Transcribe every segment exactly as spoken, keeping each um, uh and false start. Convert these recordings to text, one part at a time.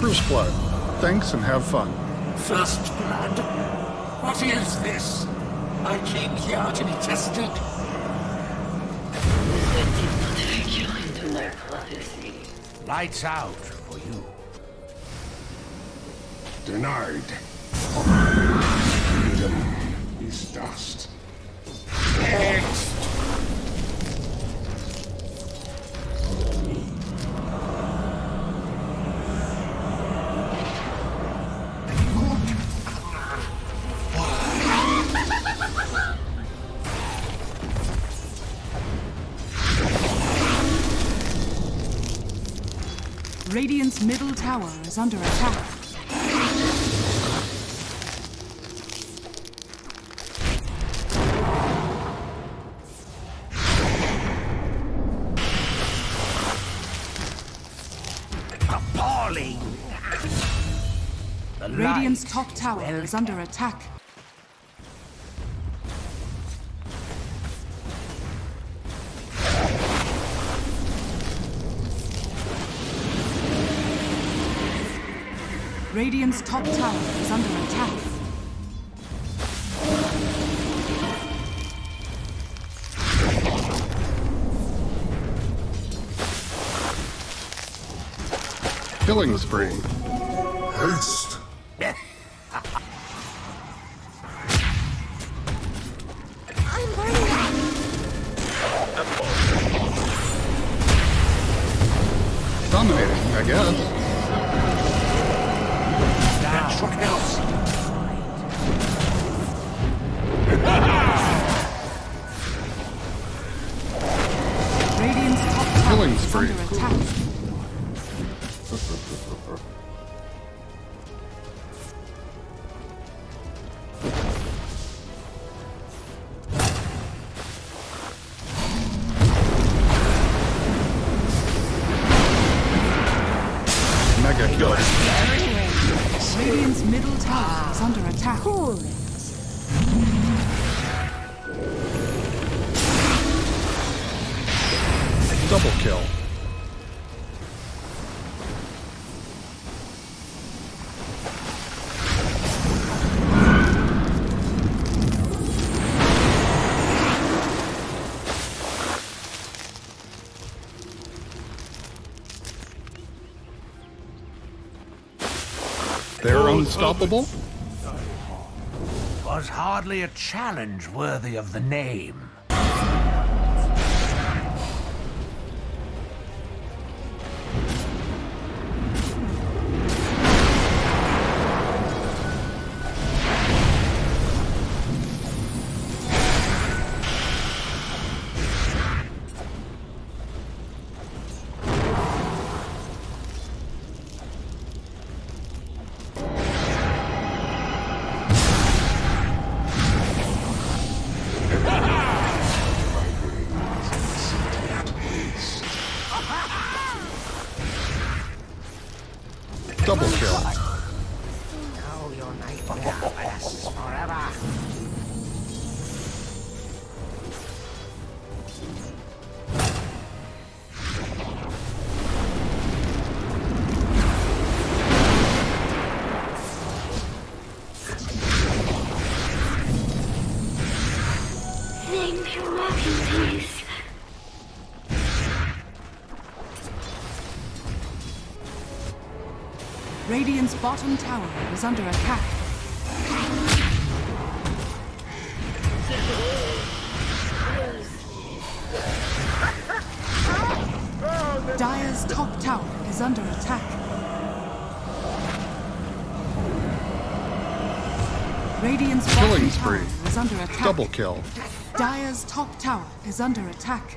First blood. Thanks and have fun. First blood? What is this? I came here to be tested. Lights out for you. Denied. Freedom is dust. Next. Radiant's middle tower is under attack. Appalling! The Radiant's light top tower well is under attack. Radiant's top tower is under attack. Killing spree. Haste. I'm burning. Dominating, I guess. Natural chaos. Radiant's top tower Killing is spree. under attack. Mega kill. Radiant's middle tower is under attack. Cool. Double kill. They're unstoppable? Was hardly a challenge worthy of the name. Double kill. Oh, your night lasts forever. Thank you, walking peace. Radiant's bottom tower is under attack. Dire's top tower is under attack. Radiant's bottom Killing tower spree. is under attack. Double kill. Dire's top tower is under attack.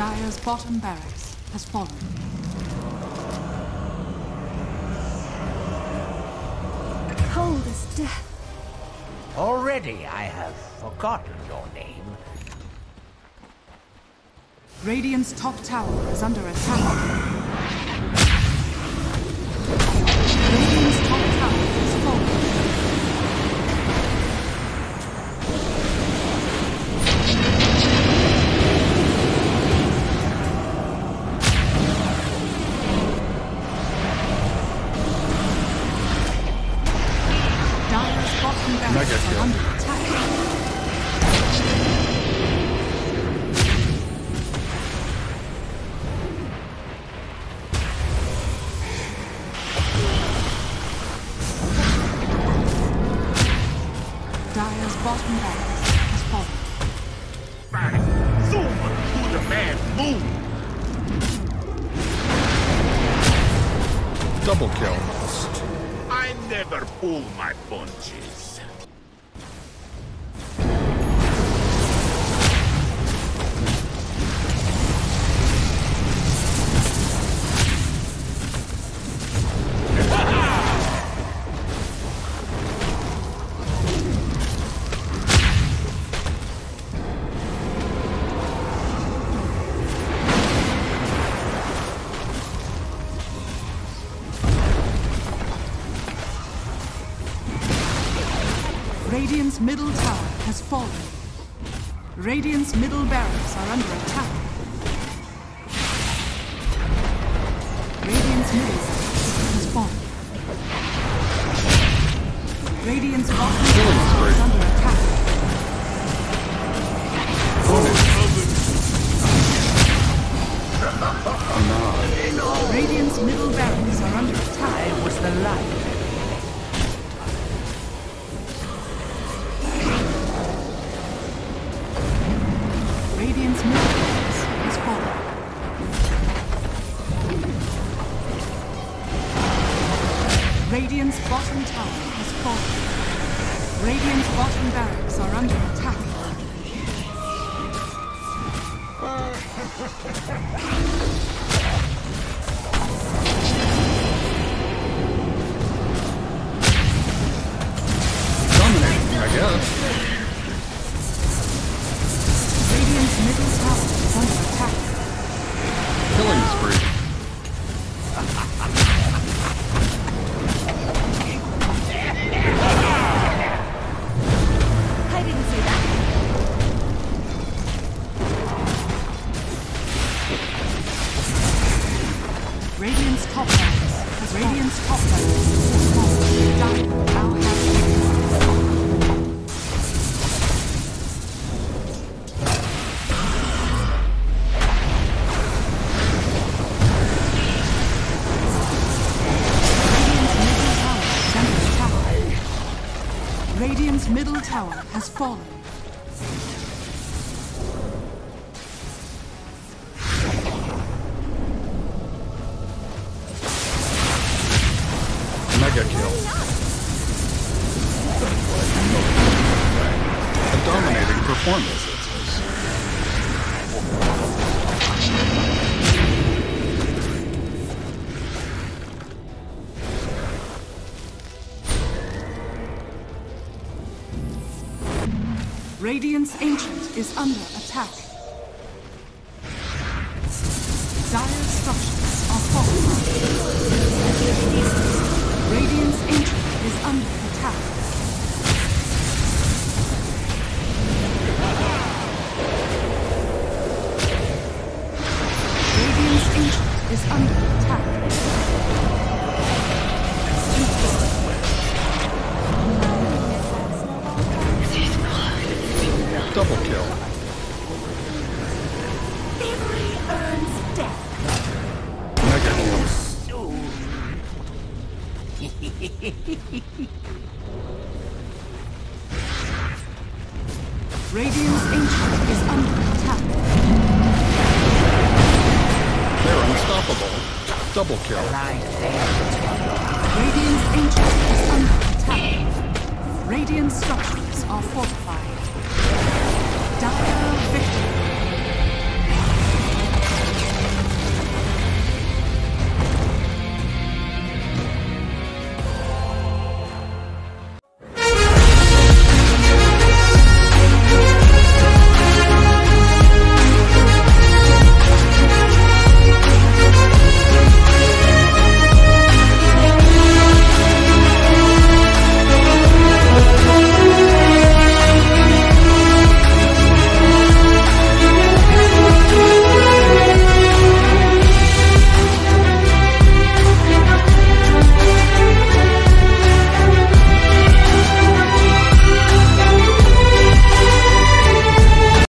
Dire's bottom barracks has fallen. Cold as death. Already I have forgotten your name. Radiant's top tower is under attack. Radiant's top tower has fallen. Dire's bottom barracks Mega are kill. under attack. Dire's bottom barracks has fallen. Zoom to the man moon. Double kill. I never pull my punches. Radiant's middle tower has fallen. Radiant's middle barracks are under attack. Radiant's middle barracks has fallen. Radiant's bottom tower is under attack. Radiant's middle barracks are under attack. I was the light. Radiant's middle barracks has fallen. Radiant's bottom tower has fallen. Radiant's bottom barracks are under attack. Dominating, I guess. Radiant's middle tower is under attack. Killing spree. I didn't see that. Radiant's top barracks has Radiant's top barracks has fallen. Dire now has Radiant's middle tower has fallen. Mega kill. A dominating performance. Radiant's Ancient is under attack. Dire structures are fortified. Radiant's Ancient is under attack. Radiant's Ancient is under attack. Double kill. Memory earns death. Mega kill. Radiant's Ancient is under attack. They're unstoppable. Double kill. Radiant's Ancient is under attack. Radiant structures are fortified.